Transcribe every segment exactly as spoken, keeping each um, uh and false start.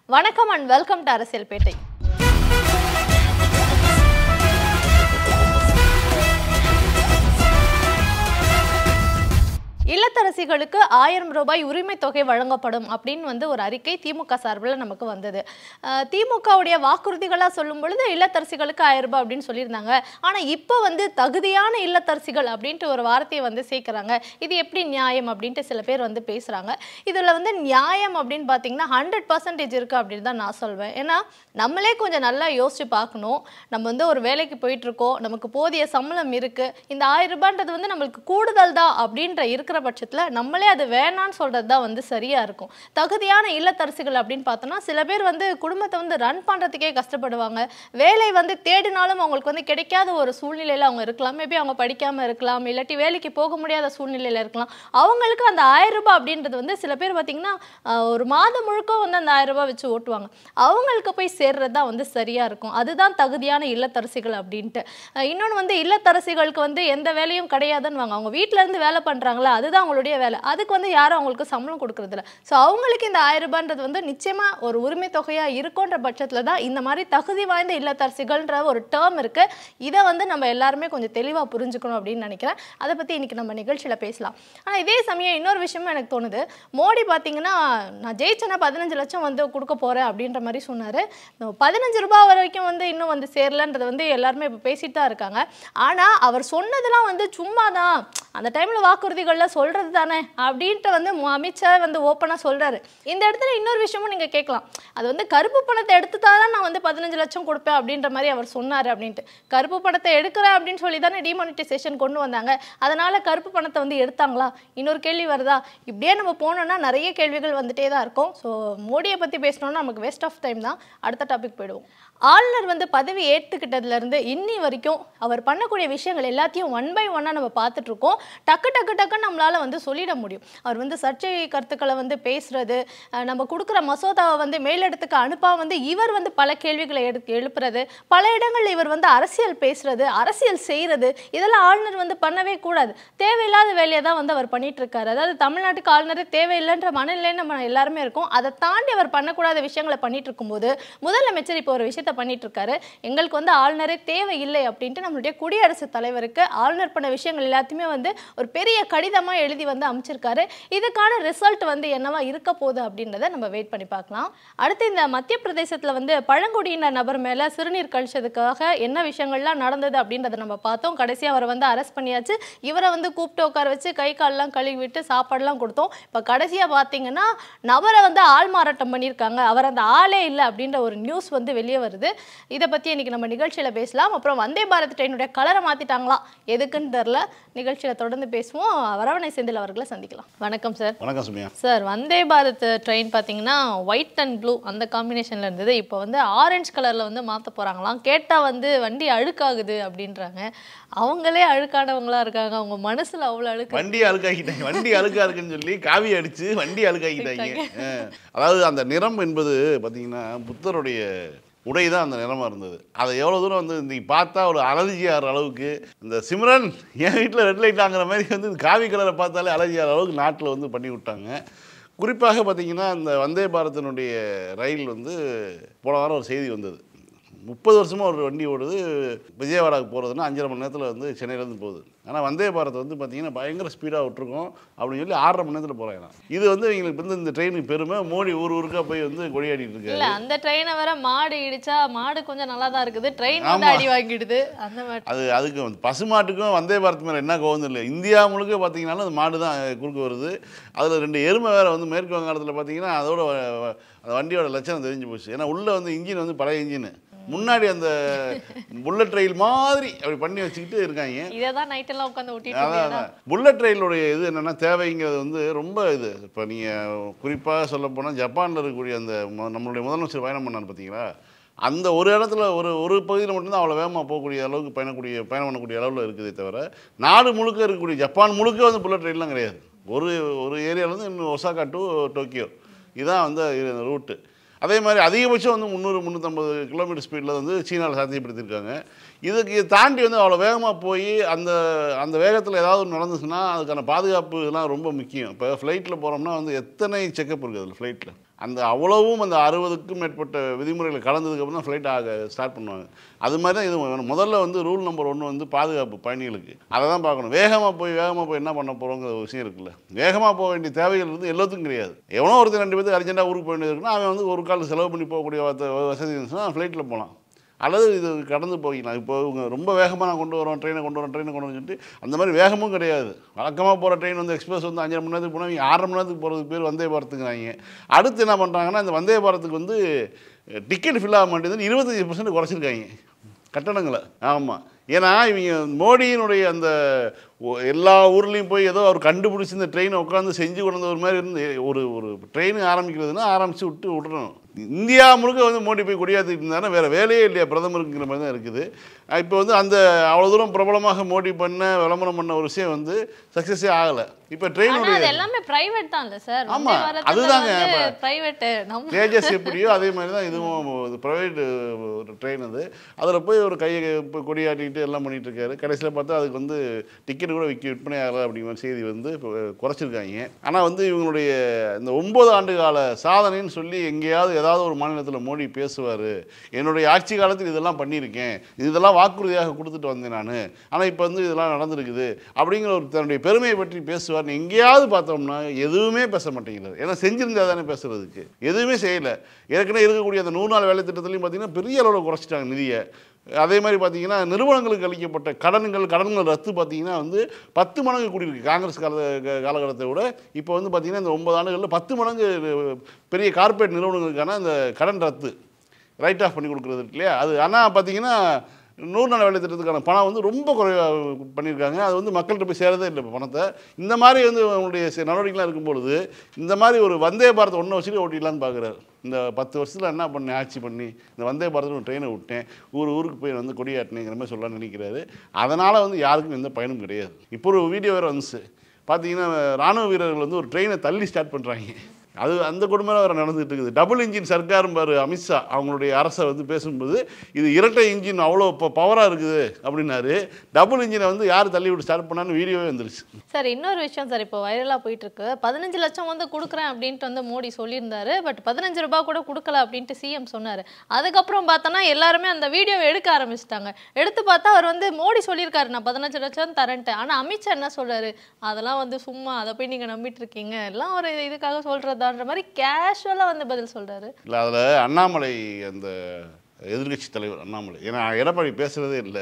வணக்கம் and welcome to அரசியல் பேட்டை. இல்லத்தரசிகளுக்கு ஆயிரம் ரூபாய் உரிமை தொகை வழங்கப்படும் அப்படின்னு வந்து ஒரு அறிக்கை திமுக சார்பில் நமக்கு வந்தது. திமுகவுடைய வாக்குறுதிகளாக சொல்லும் பொழுது இல்லத்தரசிகளுக்கு ஆயிரம் ரூபாய் அப்படின்னு சொல்லியிருந்தாங்க. ஆனால் இப்போ வந்து தகுதியான இல்லத்தரசிகள் அப்படின்ட்டு ஒரு வார்த்தையை வந்து சேர்க்குறாங்க. இது எப்படி நியாயம் அப்படின்ட்டு சில பேர் வந்து பேசுகிறாங்க. இதில் வந்து நியாயம் அப்படின்னு பார்த்தீங்கன்னா ஹண்ட்ரட் பர்சன்டேஜ் இருக்குது அப்படின்னு தான் நான் சொல்வேன். ஏன்னா நம்மளே கொஞ்சம் நல்லா யோசிச்சு பார்க்கணும். நம்ம வந்து ஒரு வேலைக்கு போயிட்டுருக்கோம், நமக்கு போதிய சம்பளம் இருக்குது, இந்த ஆயிரம் ரூபான்றது வந்து நம்மளுக்கு கூடுதல் தான் அப்படின்ற இருக்கிற பட்சத்தில் நம்மளே அது வேணான்னு சொல்கிறது தான் வந்து சரியாக இருக்கும். தகுதியான இல்லத்தரசிகள் அப்படின்னு பார்த்தோன்னா சில பேர் வந்து குடும்பத்தை வந்து ரன் பண்ணுறதுக்கே கஷ்டப்படுவாங்க. வேலை வந்து தேடினாலும் அவங்களுக்கு வந்து கிடைக்காத ஒரு சூழ்நிலையில் அவங்க இருக்கலாம். மேபி அவங்க படிக்காமல் இருக்கலாம், இல்லாட்டி வேலைக்கு போக முடியாத சூழ்நிலையில் இருக்கலாம். அவங்களுக்கு அந்த ஆயிரம் ரூபாய் அப்படின்றது வந்து சில பேர் பார்த்திங்கன்னா ஒரு மாதம் முழுக்க வந்து அந்த ஆயிரம் ரூபாய் வச்சு ஓட்டுவாங்க. அவங்களுக்கு போய் சேர்றது தான் வந்து சரியாக இருக்கும். அதுதான் தகுதியான இல்லத்தரசிகள் அப்படின்ட்டு. இன்னொன்று வந்து இல்லத்தரசிகளுக்கு வந்து எந்த வேலையும் கிடையாதுன்னு வாங்க, அவங்க வீட்டிலேருந்து வேலை பண்ணுறாங்களா அதுதான் அவங்களுடைய வேலை. அதுக்கு வந்து யாரும் அவங்களுக்கு சம்பளம் கொடுக்கறதில்ல. ஸோ அவங்களுக்கு இந்த ஆயிரம் ரூபான்றது வந்து நிச்சயமாக ஒரு உரிமை தொகையாக இருக்குன்ற பட்சத்தில் தான் இந்த மாதிரி தகுதி வாய்ந்த இல்லத்தரசிகள்ன்ற ஒரு டேர்ம் இருக்குது. இதை வந்து நம்ம எல்லாருமே கொஞ்சம் தெளிவாக புரிஞ்சுக்கணும் அப்படின்னு நினைக்கிறேன். அதை பற்றி இன்றைக்கி நம்ம நிகழ்ச்சியில் பேசலாம். ஆனால் இதே சமயம் இன்னொரு விஷயமும் எனக்கு தோணுது. மோடி பார்த்தீங்கன்னா நான் ஜெயிச்சேன்னா பதினஞ்சு லட்சம் வந்து கொடுக்க போகிறேன் அப்படின்ற மாதிரி சொன்னார். பதினஞ்சு ரூபாய் வரைக்கும் வந்து இன்னும் வந்து சேரலன்றது வந்து எல்லாருமே இப்போ பேசிட்டு தான் இருக்காங்க. ஆனால் அவர் சொன்னதெல்லாம் வந்து சும்மா தான், அந்த டைமில் வாக்குறுதிகளில் சொல்கிறது தானே அப்படின்ட்டு வந்து அமித்ஷா வந்து ஓப்பனாக சொல்கிறாரு. இந்த இடத்துல இன்னொரு விஷயமும் நீங்கள் கேட்கலாம். அது வந்து கருப்பு பணத்தை எடுத்து தான் நான் வந்து பதினஞ்சு லட்சம் கொடுப்பேன் அப்படின்ற மாதிரி அவர் சொன்னார் அப்படின்ட்டு. கருப்பு பணத்தை எடுக்கிறேன் அப்படின்னு சொல்லி தானே டிமானிட்டைசேஷன் கொண்டு வந்தாங்க. அதனால் கருப்பு பணத்தை வந்து எடுத்தாங்களா? இன்னொரு கேள்வி வருதா? இப்படியே நம்ம போனோம்னா நிறைய கேள்விகள் வந்துட்டே தான் இருக்கும். ஸோ மோடியை பற்றி பேசணுன்னா நமக்கு வேஸ்ட் ஆஃப் டைம் தான். அடுத்த டாபிக் போயிடுவோம். ஆளுநர் வந்து பதவி ஏற்றுக்கிட்டதுலேருந்து இன்னி வரைக்கும் அவர் பண்ணக்கூடிய விஷயங்கள் எல்லாத்தையும் ஒன் பை ஒன்னாக நம்ம பார்த்துட்ருக்கோம். டக்கு டக்கு டக்குன்னு நம்மளால் வந்து சொல்லிட முடியும். அவர் வந்து சர்ச்சை கருத்துக்களை வந்து பேசுறது, நம்ம கொடுக்குற மசோதாவை வந்து மேலிடத்துக்கு அனுப்பா வந்து இவர் வந்து பல கேள்விகளை எடுத்து எழுப்புறது, பல இடங்களில் இவர் வந்து அரசியல் பேசுறது, அரசியல் செய்கிறது, இதெல்லாம் ஆளுநர் வந்து பண்ணவே கூடாது. தேவையில்லாத வேலையை தான் வந்து அவர் பண்ணிட்டு இருக்காரு. அதாவது தமிழ்நாட்டுக்கு ஆளுநரே தேவையில்லைன்ற மனநிலையை நம்ம எல்லாருமே இருக்கும். அதை தாண்டி அவர் பண்ணக்கூடாத விஷயங்களை பண்ணிட்டு இருக்கும்போது முதலமைச்சர் இப்போ ஒரு விஷயத்தை பண்ணிட்டு இருக்காரு. எங்களுக்கு வந்து ஆளுநரே தேவையில்லை அப்படின்ட்டு நம்மளுடைய குடியரசுத் தலைவருக்கு ஆளுநர் பண்ண விஷயங்கள் எல்லாத்தையுமே வந்து ஒரு பெரிய கடிதமாக எழுதி வந்து அமைச்சிருக்காரு. இதுக்கான ரிசல்ட் வந்து என்னவா இருக்க போகுது அப்படின்றத நம்ம வெயிட் பண்ணி பார்க்கலாம். அடுத்து இந்த மத்திய பிரதேசத்தில் வந்து பழங்குடியினர் நபர் மேலே சிறுநீர் கழிச்சதுக்காக என்ன விஷயங்கள்லாம் நடந்தது அப்படின்றத நம்ம பார்த்தோம். கடைசியாக அவரை வந்து அரெஸ்ட் பண்ணியாச்சு. இவரை வந்து கூப்பிட்டு உட்கார வச்சு கை காலெலாம் கழுவி விட்டு சாப்பாடெல்லாம் கொடுத்தோம். இப்போ கடைசியாக பார்த்தீங்கன்னா நபரை வந்து ஆள் மாறாட்டம் பண்ணியிருக்காங்க. அவர் அந்த ஆளே இல்லை அப்படின்ற ஒரு நியூஸ் வந்து வெளியே வருது. இதை பற்றி இன்னைக்கு நம்ம நிகழ்ச்சியில் பேசலாம். அப்புறம் வந்தே பாரத் ட்ரெயினுடைய கலரை மாற்றிட்டாங்களா, எதுக்குன்னு தெரில. நிகழ்ச்சியில் தொடர்ந்து பேசுவோம். வரவணை செந்தில் அவர்களை சந்திக்கலாம். வணக்கம் சார். வணக்கம் சுமியா சார். வந்தே பாரத் ட்ரெயின் பார்த்தீங்கன்னா ஒயிட் அண்ட் ப்ளூ அந்த காம்பினேஷனில் இருந்தது. இப்போ வந்து ஆரஞ்சு கலரில் வந்து மாற்ற போகிறாங்களாம். கேட்டால் வந்து வண்டி அழுக்காகுது அப்படின்றாங்க. அவங்களே அழுக்கானவங்களா இருக்காங்க. அவங்க மனசில் அவ்வளோ அழுக்கு. வண்டி அழுக்காக்கிட்டாங்க. வண்டி அழுக்கா இருக்குன்னு சொல்லி காவி அடித்து வண்டி அழுக்காக்கிட்டாங்க. அதாவது அந்த நிறம் என்பது பார்த்தீங்கன்னா புத்தருடைய உடை தான் அந்த நிறமாக இருந்தது. அதை எவ்வளோ தூரம் வந்து இன்றைக்கி பார்த்தா ஒரு அலர்ஜி ஆகிற அளவுக்கு, இந்த சிம்ரன் என் வீட்டில் ரெட் லைட் ஆகிற மாதிரி வந்து காவி கலரை பார்த்தாலே அலர்ஜி ஆகிற அளவுக்கு நாட்டில் வந்து பண்ணி விட்டாங்க. குறிப்பாக பார்த்திங்கன்னா அந்த வந்தே பாரத்தினுடைய ரயில் வந்து போன வாரம் ஒரு செய்தி வந்தது. முப்பது வருஷமாக ஒரு வண்டி ஓடுது. விஜயவாடாவுக்கு போகிறதுனா அஞ்சரை மணி நேரத்தில் வந்து சென்னையிலேருந்து போகுது. ஆனால் வந்தே பாரத் வந்து பார்த்திங்கன்னா பயங்கர ஸ்பீடாக விட்டுருக்கோம் அப்படின்னு சொல்லி ஆறரை மணி நேரத்தில் போகிறாங்க. இது வந்து எங்களுக்கு வந்து இந்த ட்ரெயினுக்கு பெருமை. மோடி ஊர் ஊருக்கா போய் வந்து கொடியாடிட்டு இருக்காரு. இல்லை, அந்த ட்ரெயினை வேற மாடு இடிச்சா மாடு கொஞ்சம் நல்லா தான் இருக்குது, ட்ரெயின் வந்து அடி வாங்கிடுது. அந்த மாதிரி அது அதுக்கு வந்து பசுமாட்டுக்கும் வந்தே பாரத் மேலே என்ன கோவம் இல்லை. இந்தியா முழுக்க பார்த்தீங்கன்னாலும் அந்த மாடு தான் குறுக்கு வருது. அதில் ரெண்டு எருமை வேறு வந்து மேற்கு வங்காளத்தில் பார்த்தீங்கன்னா அதோட அந்த வண்டியோட லட்சணம் தெரிஞ்சு போச்சு. ஏன்னா உள்ளே வந்து இன்ஜின் வந்து பழைய இன்ஜின், முன்னாடி அந்த புல்லட் ரயில் மாதிரி அப்படி பண்ணி வச்சுக்கிட்டு இருக்காங்க. இததான் நைட்டெல்லாம் உட்காந்து ஓட்டிட்டு. அதான் புல்லட் ரயிலுடைய இது என்னென்னா தேவைங்கிறது வந்து ரொம்ப இது. இப்போ நீங்கள் குறிப்பாக சொல்ல போனால் ஜப்பானில் இருக்கக்கூடிய அந்த நம்மளுடைய முதலமைச்சர் பயணம் பண்ணார் பார்த்தீங்களா, அந்த ஒரு இடத்துல ஒரு ஒரு பகுதியில் மட்டும்தான் அவ்வளோ வேகமாக போகக்கூடிய அளவுக்கு பயணக்கூடிய பயணம் பண்ணக்கூடிய அளவில் இருக்குதே தவிர நாடு முழுக்க இருக்கக்கூடிய ஜப்பான் முழுக்க வந்து புல்லட் ரயில்லாம் கிடையாது. ஒரு ஒரு ஏரியாவிலேருந்து இன்னும் ஒசாகா டு டோக்கியோ இதுதான் வந்து ரூட்டு. அதே மாதிரி அதிகபட்சம் வந்து முந்நூறு முந்நூற்றம்பது கிலோமீட்டர் ஸ்பீடில் வந்து சீனாவில் சாத்தியப்படுத்தியிருக்காங்க. இதுக்கு தாண்டி வந்து அவ்வளோ வேகமாக போய் அந்த அந்த வேகத்தில் ஏதாவது ஒன்று நடந்துச்சுன்னா அதுக்கான பாதுகாப்பு இதெல்லாம் ரொம்ப முக்கியம். இப்போ ஃப்ளைட்டில் போகிறோம்னா வந்து எத்தனை செக்கப் இருக்குது அதில் ஃப்ளைட்டில் அந்த அவ்வளவும் அந்த அறுபதுக்கும் மேற்பட்ட விதிமுறைகளை கலந்ததுக்கப்புறம் தான் ஃப்ளைட் ஆக ஸ்டார்ட் பண்ணுவாங்க. அது மாதிரி தான் இது முதல்ல வந்து ரூல் நம்பர் ஒன்று வந்து பாதுகாப்பு பயணிகளுக்கு. அதை தான் பார்க்கணும். வேகமாக போய் வேகமாக போய் என்ன பண்ண போகிறோங்கிற ஒரு விஷயம் இருக்குல்ல. வேகமாக போக வேண்டிய தேவைகள் வந்து எல்லாத்துக்கும் கிடையாது. எவனோ ஒருத்தர் ரெண்டு பேருக்கு அர்ஜென்ட்டாக ஊருக்கு போக வேண்டியது இருக்குன்னா அவன் வந்து ஒரு கால் செலவு பண்ணி போகக்கூடிய வசதி இருந்துச்சுன்னா ஃப்ளைட்டில் போகலாம். அல்லது இது கடந்து போய்க்கலாம். இப்போ இவங்க ரொம்ப வேகமாக நான் கொண்டு வரோம், ட்ரெயினை கொண்டு வரோம், ட்ரெயினை கொண்டு வந்து சொல்லிட்டு அந்த மாதிரி வேகமும் கிடையாது. வழக்கமாக போகிற ட்ரெயின் வந்து எக்ஸ்பிரஸ் வந்து அஞ்சரை மணி நேரத்துக்கு போனால் ஆறரை மணி நேரத்துக்கு போகிறதுக்கு பேர் வந்தே பாரத்துங்கிறாங்க. அடுத்து என்ன பண்ணுறாங்கன்னா இந்த வந்தே பாரத்துக்கு வந்து டிக்கெட் ஃபில் ஆக மாட்டேங்குதுன்னு இருபத்தஞ்சி பர்சன்ட் குறைச்சிருக்காங்க கட்டணங்களை. ஆமாம், ஏன்னா இவங்க மோடியினுடைய அந்த எல்லா ஊர்லேயும் போய் ஏதோ அவர் கண்டுபிடிச்சி இந்த ட்ரெயினை உட்காந்து செஞ்சு கொண்டு ஒரு மாதிரி இருந்து ஒரு ஒரு ட்ரெயின் ஆரம்பிக்கிறதுனா ஆரம்பித்து விட்டு விட்டுறணும். இந்தியா முழுக்க வந்து மோடி போய் கொடியாற்றிட்டு இருந்தாலும் வேறு வேலையே இல்லையா பிரதமருங்கிற மாதிரி தான் இருக்குது. இப்போ வந்து அந்த அவ்வளோ தூரம் பிரபலமாக மோடி பண்ண விளம்பரம் பண்ண ஒரு விஷயம் வந்து சக்ஸஸே ஆகலை. இப்போ ட்ரெயினுடைய எல்லாமே பிரைவேட் தான் இல்லை சார். ஆமாம், அதுதாங்க பிரைவேட். தேஜஸ் எப்படியோ அதே மாதிரி தான் இதுவும் ப்ரைவேட் ஒரு ட்ரெயின். அது அதில் போய் ஒரு கையை கொடியாட்டிக்கிட்டு எல்லாம் பண்ணிகிட்டு இருக்காரு. கடைசியில் பார்த்தா அதுக்கு வந்து டிக்கெட் கூட விற்க விற்பனை ஆகலை அப்படிங்கிற செய்தி வந்து இப்போ குறைச்சிருக்காங்க. ஆனால் வந்து இவங்களுடைய இந்த ஒன்பது ஆண்டு கால சாதனைன்னு சொல்லி எங்கேயாவது ஏதாவது ஒரு மாநிலத்தில் மோடி பேசுவார், என்னுடைய ஆட்சி காலத்தில் இதெல்லாம் பண்ணியிருக்கேன், இதெல்லாம் வாக்குறுதியாக கொடுத்துட்டு வந்தேன் நான், ஆனால் இப்போ வந்து இதெல்லாம் நடந்திருக்குது அப்படிங்கிற ஒரு தன்னுடைய பெருமையை பற்றி பேசுவார். எங்கேயாவது பார்த்தோம்னா எதுவுமே பேச மாட்டேங்கிறார். ஏன்னா செஞ்சிருந்தா தானே பேசுறதுக்கு, எதுவுமே செய்யலை. ஏற்கனவே இருக்கக்கூடிய அந்த நூறு நாள் வேலை திட்டத்துலையும் பார்த்தீங்கன்னா பெரிய அளவில் குறைச்சிட்டாங்க நிதியை. அதே மாதிரி பார்த்தீங்கன்னா நிறுவனங்களுக்கு அளிக்கப்பட்ட கடன்கள் கடன்கள் ரத்து பார்த்தீங்கன்னா வந்து பத்து மடங்கு கூடியிருக்கு காங்கிரஸ் கால காலகட்டத்தை விட. இப்போ வந்து பார்த்தீங்கன்னா இந்த ஒன்பது ஆண்டுகளில் பத்து மடங்கு பெரிய கார்பரேட் நிறுவனங்களுக்கான அந்த கடன் ரத்து ரைட் ஆஃப் பண்ணி கொடுக்குறது இருக்கு இல்லையா அது. ஆனால் பார்த்தீங்கன்னா நூறு நாள் வேலை திட்டத்துக்கான பணம் வந்து ரொம்ப குறைவாக பண்ணியிருக்காங்க. அது வந்து மக்கள்கிட்ட போய் சேரதே இல்லை இப்போ பணத்தை. இந்த மாதிரி வந்து அவங்களுடைய நடவடிக்கைலாம் இருக்கும்பொழுது இந்த மாதிரி ஒரு வந்தே பாரத் ஒன்றை வச்சுட்டு ஓட்டிடலான்னு பார்க்குறாரு. இந்த பத்து வருஷத்தில் என்ன பண்ணேன் ஆட்சி பண்ணி இந்த வந்தே பாரத்தில் ஒரு ட்ரெயினை விட்டேன், ஊர் ஊருக்கு போய் வந்து கொடியாட்டினேங்கிற மாதிரி சொல்லலாம்னு நினைக்கிறாரு. அதனால் வந்து யாருக்கும் எந்த பயனும் கிடையாது. இப்போ ஒரு வீடியோ வேறு வந்துச்சு பார்த்தீங்கன்னா, இராணுவ வீரர்கள் வந்து ஒரு ட்ரெயினை தள்ளி ஸ்டார்ட் பண்ணுறாங்க. அது அந்த கொடுமையாக வேறு நடந்துகிட்டு இருக்குது. டபுள் இன்ஜின் சர்க்காரும் பாரு அமித்ஷா அவங்களுடைய அரசை வந்து பேசும்போது இது இரட்டை இன்ஜின் அவ்வளோ இப்போ பவராக இருக்குது அப்படின்னாரு. டபுள் இன்ஜினை வந்து யார் தள்ளி விட்டு ஸ்டார்ட் பண்ணான்னு வீடியோவே வந்துருச்சு. சார் இன்னொரு விஷயம் சார், இப்போ வைரலாக போயிட்டு இருக்கு. பதினஞ்சு லட்சம் வந்து கொடுக்குறேன் அப்படின்ட்டு வந்து மோடி சொல்லியிருந்தாரு. பட் பதினஞ்சு ரூபாய் கூட கொடுக்கல அப்படின்ட்டு சிஎம் சொன்னார். அதுக்கப்புறம் பார்த்தோன்னா எல்லாருமே அந்த வீடியோவை எடுக்க ஆரம்பிச்சிட்டாங்க. எடுத்து பார்த்தா அவர் வந்து மோடி சொல்லியிருக்காரு நான் பதினஞ்சு லட்சம் தரேன்ட்டு. ஆனால் அமித்ஷா என்ன சொல்றாரு, அதெல்லாம் வந்து சும்மா அதை போய் நீங்கள் நம்பிட்டு இருக்கீங்க, எல்லாம் ஒரு இதுக்காக சொல்றது மாதிரி கேஷுவலா வந்து பதில் சொல்றாரு. இல்ல அதுல அண்ணாமலை அந்த எதிர்கட்சி தலைவர் அண்ணாமலை, ஏன்னா எடப்பாடி பேசுறதே இல்லை,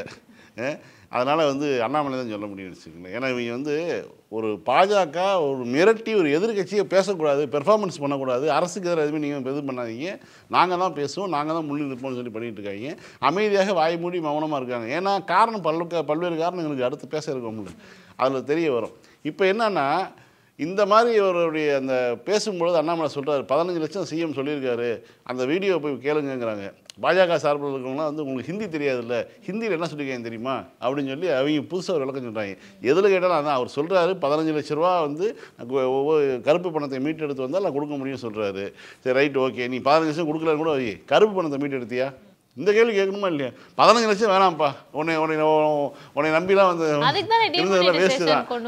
அதனால வந்து அண்ணாமலை தான் சொல்ல முடியும்னு வச்சுக்கோங்களேன். ஏன்னா இவங்க வந்து ஒரு பாஜக ஒரு மிரட்டி ஒரு எதிர்கட்சியை பேசக்கூடாது, பெர்ஃபார்மன்ஸ் பண்ணக்கூடாது, அரசுக்கு எதிராக எதுவுமே நீங்கள் இது பண்ணாதீங்க, நாங்கள் தான் பேசுவோம், நாங்கள் தான் முன்னில் நிற்போம்னு சொல்லி பண்ணிட்டு இருக்காங்க. அமைதியாக வாய் மூடி மௌனமாக இருக்காங்க. ஏன்னா காரணம் பல்லுக்க பல்வேறு காரணங்களுக்கு அடுத்து பேச இருக்க முடியல, அதில் தெரிய வரும். இப்போ என்னன்னா இந்த மாதிரி அவருடைய அந்த பேசும்பொழுது அண்ணாமலை சொல்கிறார் பதினஞ்சு லட்சம் சிஎம் சொல்லியிருக்காரு, அந்த வீடியோ போய் கேளுங்கிறாங்க. பாஜக சார்பில் இருக்கிறவங்களாம் வந்து உங்களுக்கு ஹிந்தி தெரியாதுல்ல, ஹிந்தியில் என்ன சொல்லியிருக்கேன் தெரியுமா அப்படின்னு சொல்லி அவங்க புதுசாக ஒரு விளக்கம் சொல்கிறாங்க. எதில் கேட்டாலும் அதான் அவர் சொல்கிறாரு, பதினஞ்சு லட்ச ரூபா வந்து ஒவ்வொரு கருப்பு பணத்தை மீட்டு எடுத்து வந்தால் நான் கொடுக்க முடியும்னு சொல்கிறாரு. சரி ரைட் ஓகே, நீ பதினஞ்சு லட்சம் கொடுக்கலன்னு கூட வை, கருப்பு பணத்தை மீட்டு எடுத்தியா, இந்த கேள்வி கேட்கணுமா இல்லையா? பதினஞ்சு லட்சம் வேணாம்ப்பா, உன்னை உன்னை உன்னை நம்பிலாம் வந்து வேஸ்ட்டு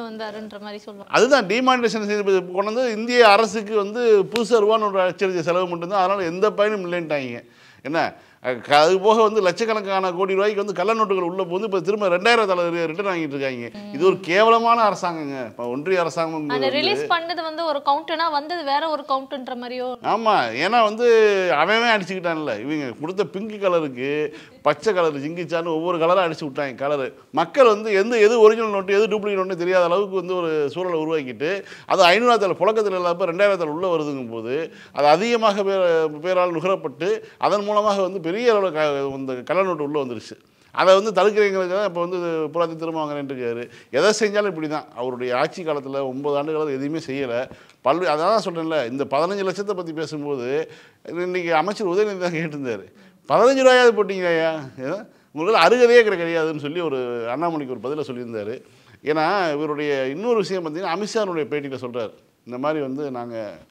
தான். அதுதான் டிமானிட்டேஷன் செய்து கொண்டு வந்து இந்திய அரசுக்கு வந்து புதுசாக ரூபான்னு ஒரு அச்சடிச்ச செலவு மட்டும்தான், அதனால் எந்த பயனும் இல்லைன்ட்டாங்க. என்ன அது போக வந்து லட்சக்கணக்கான கோடி ரூபாய்க்கு வந்து கள்ள நோட்டுகள் உள்ள போது இப்போ திரும்ப ரெண்டாயிரம் தலைவர் ரிட்டர்ன் வாங்கிட்டு இருக்காங்க. இது ஒரு கேவலமான அரசாங்கங்க. இப்போ ஒன்றிய அரசாங்கம் ரிலீஸ் பண்ணது வந்து ஒரு கவுண்ட்னா வந்தது வேற ஒரு கவுண்ட்ன்ற மாதிரியோ. ஆமா, ஏன்னா வந்து அவன் அடிச்சுக்கிட்டான்ல, இவங்க கொடுத்த பிங்க் கலருக்கு பச்சை கலர் ஜிங்கிச்சான்னு ஒவ்வொரு கலராக அடிச்சு விட்டாங்க கலரு. மக்கள் வந்து எந்த எது ஒரிஜினல் நோட்டு எது டூப்ளிகேட் நோட்டு தெரியாத அளவுக்கு வந்து ஒரு சூழலை உருவாக்கிட்டு அது ஐநூறாயிரத்தில் புழக்கத்தில் இல்லாமல் ரெண்டாயிரத்தில் உள்ளே வருதுங்கும் போது அது அதிகமாக பேர் பேரால் நுகரப்பட்டு அதன் மூலமாக வந்து பெரிய அளவில் க இந்த கள்ள நோட்டு உள்ளே வந்துருச்சு. அதை வந்து தடுக்கிறவங்களுக்கு தான் இப்போ வந்து புறாத்தி திரும்ப வாங்குறேன்ட்டு இருக்காரு. எதை செஞ்சாலும் இப்படி தான். அவருடைய ஆட்சி காலத்தில் ஒம்பது ஆண்டுகள் எதுவுமே செய்யலை. பல்வே அதான் சொல்கிறேன்ல, இந்த பதினஞ்சு லட்சத்தை பற்றி பேசும்போது இன்றைக்கி அமைச்சர் உதயநிதி தான் கேட்டிருந்தார், பதினஞ்சு ரூபாயாவது போட்டிங்கய்யா, உங்களுக்கு அருகதையே கிடையாதுன்னு சொல்லி ஒரு அண்ணாமலைக்கு ஒரு பதிலை சொல்லியிருந்தார். ஏன்னா இவருடைய இன்னொரு விஷயம் பார்த்தீங்கன்னா அமித்ஷானுடைய பேட்டியில் சொல்கிறார், இந்த மாதிரி வந்து நாங்கள்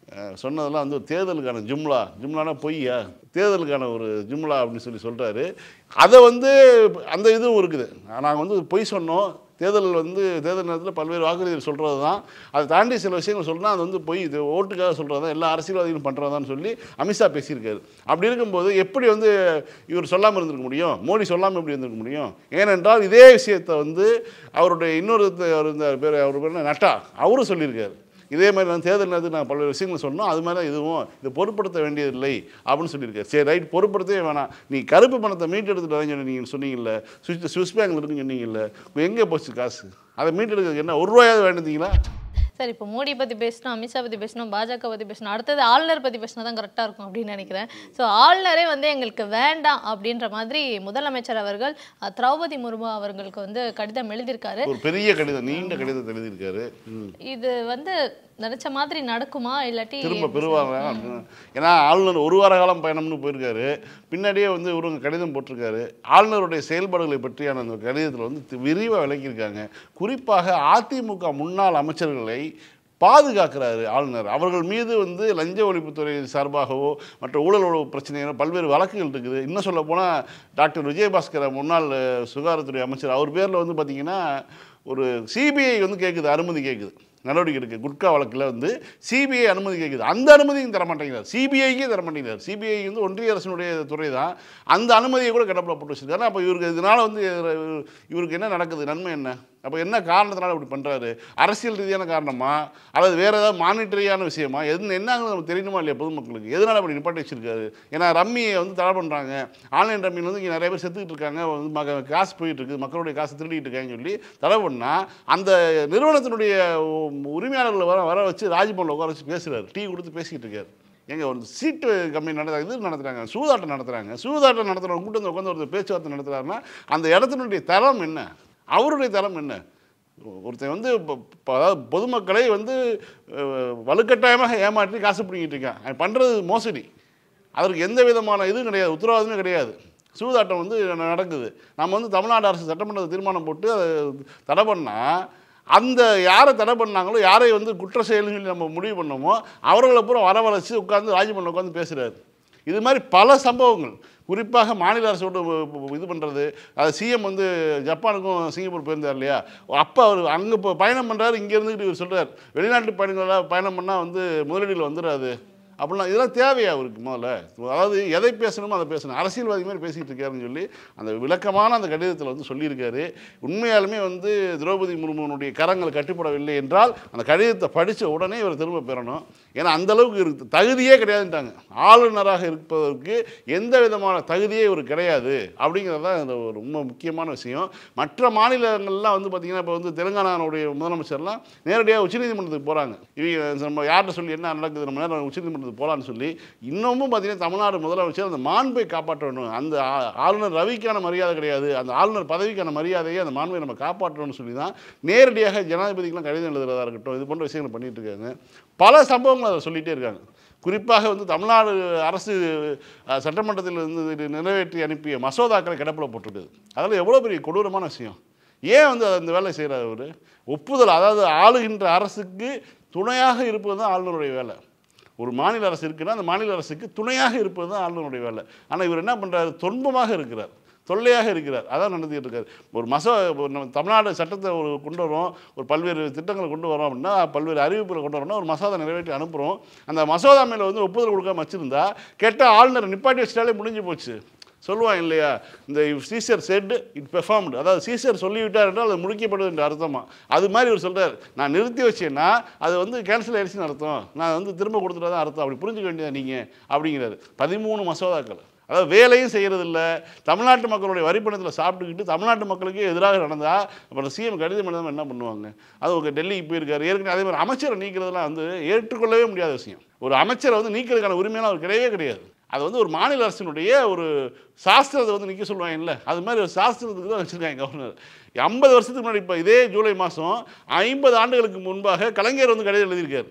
சொன்னதெல்லாம் வந்து தேர்தலுக்கான ஜும்லா ஜும்லானா பொய்யா தேர்தலுக்கான ஒரு ஜும்லா அப்படின்னு சொல்லி சொல்கிறாரு. அதை வந்து அந்த இதுவும் இருக்குது. நாங்கள் வந்து பொய் சொன்னோம், தேர்தல் வந்து தேர்தல் நேரத்தில் பல்வேறு வாக்குறுதிகள் சொல்கிறது தான், அதை தாண்டி சில விஷயங்கள் சொல்கிறா அது வந்து பொய், இது ஓட்டுக்காக சொல்கிறது தான், எல்லா அரசியல்வாதிகளும் பண்ணுறதான்னு சொல்லி அமித்ஷா பேசியிருக்காரு. அப்படி இருக்கும்போது எப்படி வந்து இவர் சொல்லாமல் இருந்திருக்க முடியும், மோடி சொல்லாமல் எப்படி இருந்திருக்க முடியும்? ஏனென்றால் இதே விஷயத்தை வந்து அவருடைய இன்னொரு இந்த பேர் அவர் பேர் நட்டா அவரும் சொல்லியிருக்காரு. இதே மாதிரி நான் தேர்தல் நேரத்துக்கு நான் பல்வேறு விஷயங்கள் சொன்னோம், அது மாதிரி தான் இதுவும் இதை பொருட்படுத்த வேண்டியதில்லை அப்படின்னு சொல்லியிருக்காரு. சரி ரைட், பொருட்படுத்தவே வேணாம், நீ கருப்பு பணத்தை மீட்டெடுத்துட்டு வரேன்னு நீங்கள் சொன்னீங்கல்ல, சுவிஸ் சுவிஸ் பேங்கில் இருக்குன்னு சொன்னீங்கல்ல, எங்கே போச்சு காசு? அதை மீட்டெடுக்கிறதுக்கு என்ன ஒரு ரூபாயாவது வேண்டியிருந்தீங்களா? சார் இப்போ மோடி பற்றி பேசணும், அமித்ஷா பற்றி பேசணும், பாஜக பற்றி பேசணும், அடுத்தது ஆளுநர் பற்றி பேசினா தான் கரெக்டாக இருக்கும் அப்படின்னு நினைக்கிறேன். ஸோ ஆளுநரே வந்து எங்களுக்கு வேண்டாம் அப்படின்ற மாதிரி முதலமைச்சர் அவர்கள் திரௌபதி முர்மு அவர்களுக்கு வந்து கடிதம் எழுதியிருக்காரு. ஒரு பெரிய கடிதம், நீண்ட கடிதம் எழுதியிருக்காரு. இது வந்து நினைச்ச மாதிரி நடக்குமா இல்லாட்டி திரும்ப பெறுவாங்க? ஏன்னா ஆளுநர் ஒரு வார காலம் பயணம்னு போயிருக்காரு, பின்னாடியே வந்து இவருங்க கடிதம் போட்டிருக்காரு. ஆளுநருடைய செயல்பாடுகளை பற்றியான அந்த கடிதத்தில் வந்து விரிவாக விளக்கியிருக்காங்க. குறிப்பாக அதிமுக முன்னாள் அமைச்சர்களை பாதுகாக்கிறாரு ஆளுநர். அவர்கள் மீது வந்து லஞ்ச ஒழிப்புத்துறை சார்பாகவோ மற்ற ஊழல் ஒழிப்பு பிரச்சனைகளோ பல்வேறு வழக்குகள் இருக்குது. இன்னும் சொல்ல போனால் டாக்டர் விஜயபாஸ்கர் முன்னாள் சுகாதாரத்துறை அமைச்சர், அவர் பேரில் வந்து பார்த்திங்கன்னா ஒரு சிபிஐ வந்து கேட்குது, அனுமதி கேட்குது, நடவடிக்கை எடுக்க குட்கா வழக்கில் வந்து சிபிஐ அனுமதி கேட்குது. அந்த அனுமதியும் தர மாட்டேங்கிறார், சிபிஐக்கே தர மாட்டேங்கிறார். சிபிஐ வந்து ஒன்றிய அரசினுடைய துறை தான், அந்த அனுமதியை கூட கிடப்பில் போட்டு வச்சுருக்காரு. அப்போ இவருக்கு இதனால் வந்து இவருக்கு என்ன நடக்குது, நன்மை என்ன? அப்போ என்ன காரணத்தினால இப்படி பண்ணுறாரு? அரசியல் ரீதியான காரணமா அல்லது வேறு ஏதாவது மானிட்டரியான விஷயமா? எது என்னங்கிறது நமக்கு தெரியணுமா இல்லையா பொதுமக்களுக்கு? எதனால் அப்படி நிப்பாட்டி வச்சிருக்காரு? ஏன்னா ரம்மியை வந்து தடை பண்ணுறாங்க, ஆன்லைன் ரம்மியில் வந்து இங்கே நிறைய பேர் செத்துக்கிட்டு இருக்காங்க, வந்து மக காசு போயிட்டு இருக்குது, மக்களுடைய காசு திருடிட்டு இருக்காங்கன்னு சொல்லி தடை பண்ணால் அந்த நிறுவனத்தினுடைய உரிமையாளர்களை வர வர வச்சு ராஜ்பவனில் உட்கார வச்சு பேசுகிறாரு, டீ கொடுத்து பேசிக்கிட்டு இருக்காரு. எங்கள் ஒரு சீட்டு கம்பெனி நடத்துறாங்க, இது நடத்துகிறாங்க, சூதாட்டம் நடத்துகிறாங்க, சூதாட்டம் நடத்துகிறவங்க கூட்டம் உட்காந்து ஒரு பேச்சுவார்த்தை நடத்துகிறாருன்னா அந்த இடத்தினுடைய தரம் என்ன, அவருடைய தரம் என்ன? ஒருத்தன் வந்து அதாவது பொதுமக்களை வந்து வலுக்கட்டாயமாக ஏமாற்றி காசு பிடிங்கிட்டு இருக்கான், அவன் பண்ணுறது மோசடி, அதற்கு எந்த விதமான இதுவும் கிடையாது, உத்தரவாதமே கிடையாது. சூதாட்டம் வந்து நடக்குது. நம்ம வந்து தமிழ்நாடு அரசு சட்டமன்ற தீர்மானம் போட்டு அதை தடை பண்ணால் அந்த யாரை தடை பண்ணாங்களோ, யாரை வந்து குற்ற செயல்னு சொல்லி நம்ம முடிவு பண்ணோமோ அவர்களை பூரா வரவழைச்சி உட்காந்து ராஜ்பவனில் உட்காந்து பேசுகிறாரு. இது மாதிரி பல சம்பவங்கள், குறிப்பாக மாநில அரசோடு இது பண்ணுறது. அது சிஎம் வந்து ஜப்பானுக்கும் சிங்கப்பூர் போயிருந்தார் இல்லையா, அப்போ அவர் அங்கே இப்போ பயணம் பண்ணுறாரு, இங்கே இருந்துக்கிட்டு இவர் சொல்கிறார் வெளிநாட்டு பயணங்களாக பயணம் பண்ணால் வந்து முதலீடுகள் வந்துடாது அப்படிலாம். இதெல்லாம் தேவையா அவருக்கு? முதல்ல அதாவது எதை பேசணுமோ அதை பேசணும், அரசியல்வாதி மாதிரி பேசிகிட்டு இருக்காருன்னு சொல்லி அந்த விளக்கமான அந்த கடிதத்தில் வந்து சொல்லியிருக்காரு. உண்மையாலுமே வந்து திரௌபதி முர்முனுடைய கரங்கள் கட்டுப்படவில்லை என்றால் அந்த கடிதத்தை படித்த உடனே இவர் திரும்ப பெறணும். ஏன்னா அந்தளவுக்கு இருக்கு, தகுதியே கிடையாதுன்ட்டாங்க. ஆளுநராக இருப்பதற்கு எந்த விதமான தகுதியே இவர் கிடையாது அப்படிங்கிறது தான் இந்த ஒரு ரொம்ப முக்கியமான விஷயம். மற்ற மாநிலங்கள்லாம் வந்து பார்த்திங்கன்னா இப்போ வந்து தெலுங்கானாவுடைய முதலமைச்சர்லாம் நேரடியாக உச்சநீதிமன்றத்துக்கு போகிறாங்க. இவங்க நம்ம யார்கிட்ட சொல்லி என்ன நடக்குது, நம்ம நேரம் உச்சநீதிமன்றத்துக்கு போகலான்னு சொல்லி. இன்னமும் பார்த்தீங்கன்னா தமிழ்நாடு முதலமைச்சர் அந்த மாண்பை காப்பாற்ற வேண்டும். அந்த ஆளுநர் ரவிக்கான மரியாதை கிடையாது, அந்த ஆளுநர் பதவிக்கான மரியாதையை அந்த மாண்பை நம்ம காப்பாற்றணும்னு சொல்லி தான் நேரடியாக ஜனாதிபதிக்கெலாம் கடிதம் எழுதுறதா இருக்கட்டும், இது போன்ற விஷயங்களை பண்ணிட்டு இருக்காங்க. பல சம்பவங்கள் அதை சொல்லிகிட்டே இருக்காங்க. குறிப்பாக வந்து தமிழ்நாடு அரசு சட்டமன்றத்தில் இருந்து நிறைவேற்றி அனுப்பிய மசோதாக்களை கிடப்பில் போட்டுருக்குது. அதில் எவ்வளோ பெரிய கொடூரமான விஷயம். ஏன் வந்து அந்த வேலை செய்கிறார் அவர்? ஒப்புதல், அதாவது ஆளுகின்ற அரசுக்கு துணையாக இருப்பது தான் ஆளுநருடைய வேலை. ஒரு மாநில அரசு இருக்குன்னா அந்த மாநில அரசுக்கு துணையாக இருப்பது தான் ஆளுநருடைய வேலை. ஆனால் இவர் என்ன பண்ணுறாரு? தொன்பமாக இருக்கிறார், தொல்லையாக இருக்கிறார். அதான் நடந்துகிட்டு இருக்காரு. ஒரு மசோ நம்ம தமிழ்நாடு சட்டத்தை ஒரு கொண்டு வரோம், ஒரு பல்வேறு திட்டங்களை கொண்டு வரோம் அப்படின்னா, பல்வேறு அறிவிப்புகளை கொண்டு வரோம்னா ஒரு மசோதா நிறைவேற்றி அனுப்புகிறோம். அந்த மசோதா மேலே வந்து ஒப்புதல் கொடுக்காம வச்சுருந்தா கேட்டால் ஆளுநர் நிப்பாட்டி வச்சிட்டாலே முடிஞ்சு போச்சு. சொல்லுவாங்க இல்லையா, இந்த சீசர் செட் இட் பெர்ஃபார்ம்டு, அதாவது சீசர் சொல்லிவிட்டார் என்றால் அது முடிக்கப்படுது என்ற அர்த்தமா. அது மாதிரி இவர் சொல்கிறார், நான் நிறுத்தி வச்சேன்னா அது வந்து கேன்சல் ஆயிடுச்சுன்னு அர்த்தம், நான் வந்து திரும்ப கொடுத்துட்டா தான் அர்த்தம், அப்படி புரிஞ்சுக்க வேண்டியதா நீங்கள் அப்படிங்கிறாரு. பதிமூணு மசோதாக்கள், அதாவது வேலையும் செய்கிறதில்ல, தமிழ்நாட்டு மக்களுடைய வரிப்பணத்தில் சாப்பிட்டுக்கிட்டு தமிழ்நாட்டு மக்களுக்கு எதிராக நடந்தால் அப்புறம் சிஎம் கடிதம் எழுதாமல் என்ன பண்ணுவாங்க? அது ஒரு டெல்லிக்கு போயிருக்காரு. ஏற்கனவே அதே மாதிரி அமைச்சரை நீக்கிறதுலாம் வந்து ஏற்றுக்கொள்ளவே முடியாத விஷயம். ஒரு அமைச்சரை வந்து நீக்கிறதுக்கான உரிமையெல்லாம் அவர் கிடையவே கிடையாது. அது வந்து ஒரு மாநில அரசினுடைய ஒரு சாஸ்திரத்தை வந்து நிற்க சொல்லுவாங்க இல்லை, அது மாதிரி ஒரு சாஸ்திரத்துக்கு தான் வச்சுருக்காங்க கவர்னர். ஐம்பது வருஷத்துக்கு முன்னாடி இப்போ இதே ஜூலை மாதம் ஐம்பது ஆண்டுகளுக்கு முன்பாக கலைஞர் வந்து கடிதம் எழுதியிருக்காரு.